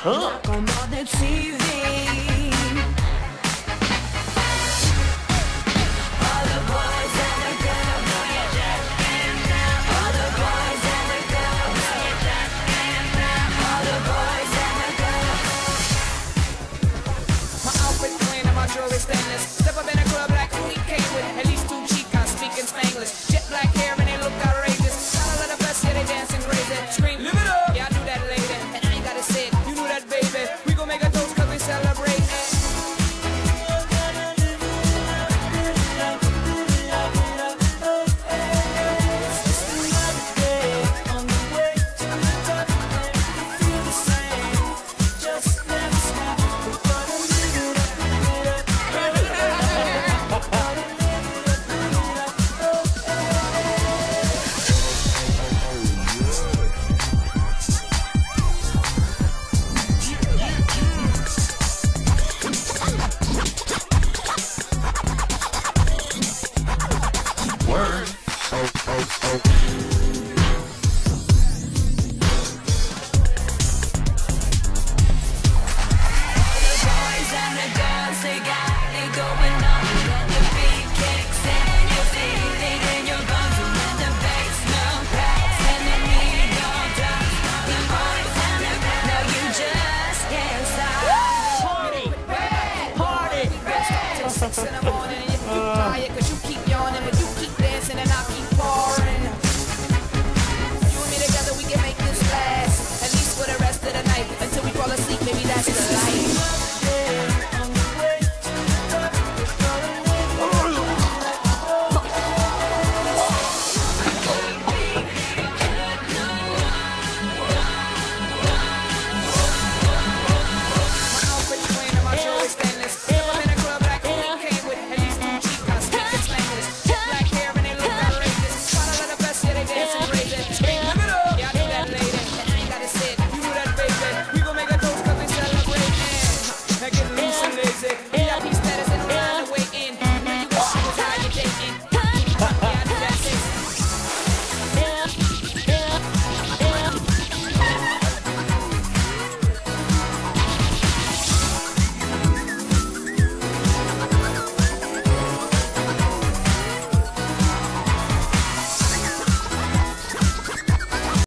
Comme on the TV. All the boys and the girls, know you just can't stop. All the boys and the girls, know you just can't stop. All the boys and the girls. My outfit clean and my jewelry stainless. Step up in a club like who he came with. At least 2 chicas speaking Spanglish. Jet black hair and they look outrageous. Gotta let the best, yeah, they dancing crazy. Scream, live it up. Yeah, I knew that lady. And I ain't gotta say it. You knew that, baby. We gon' make a toast cause we celebrate. Word. Oh, oh, oh.